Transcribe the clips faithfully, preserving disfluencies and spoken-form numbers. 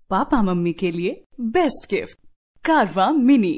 Papa mummy के लिए best gift कारवा मिनी।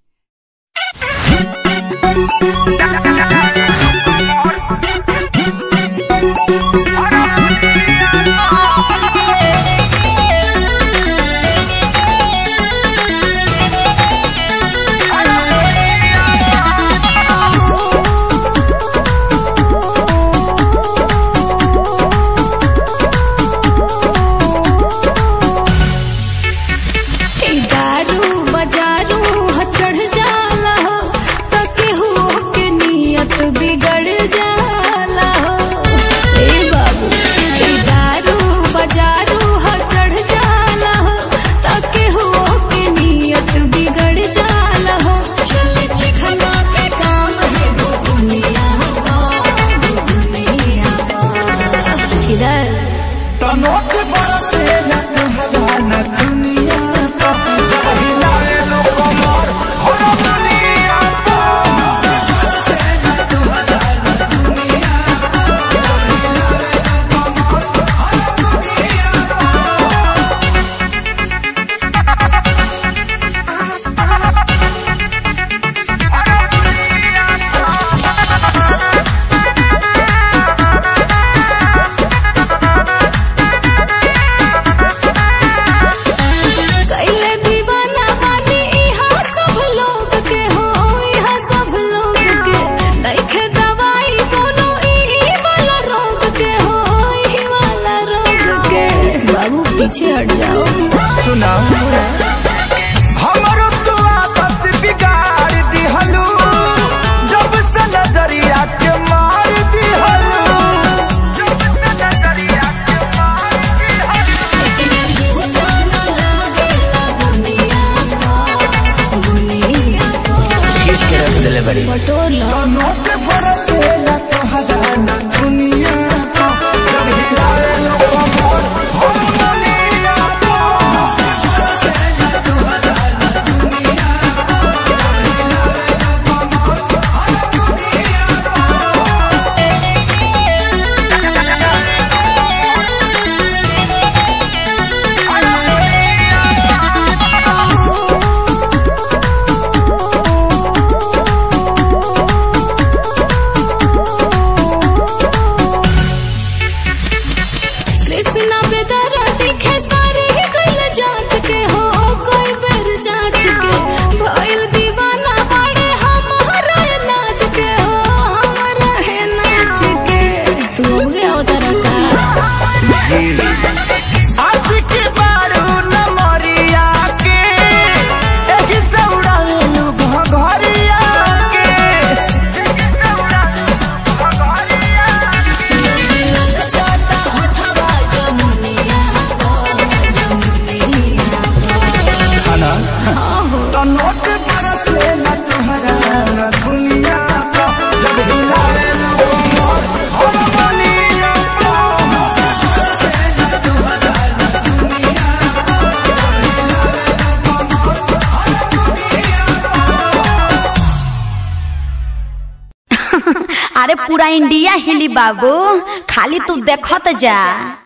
पीछे हट जाओ। सुना हमरो तो आदत बिगाड़ दिहलू, जब से नजरिया के मार दिहलू, जब से नजरिया के मार दिहलू। किस तरह दिल बड़ी बटोला नोट बरसे ना तो हजाना दुनिया का जब हिलाए लो कमर हम कृष्णा बेदरा दिखे सारे कल जांच के हो, कोई बेर जांच के भइल दीवाना बड़े हमारा नाच के हो, हमारा है नाच के तू हो गया उधर का आज के बारू न मरिया के एक से उड़ालू घरिया के, एक से उड़ालू घरिया छोटा हटवा जमुनिया जमुनिया खाना तो नोट बरसे न तुहरा दुनिया का जब हिलाए लो कमर हम बनिया अरे पूरा इंडिया हिली बाबू, खाली तू देखत जा।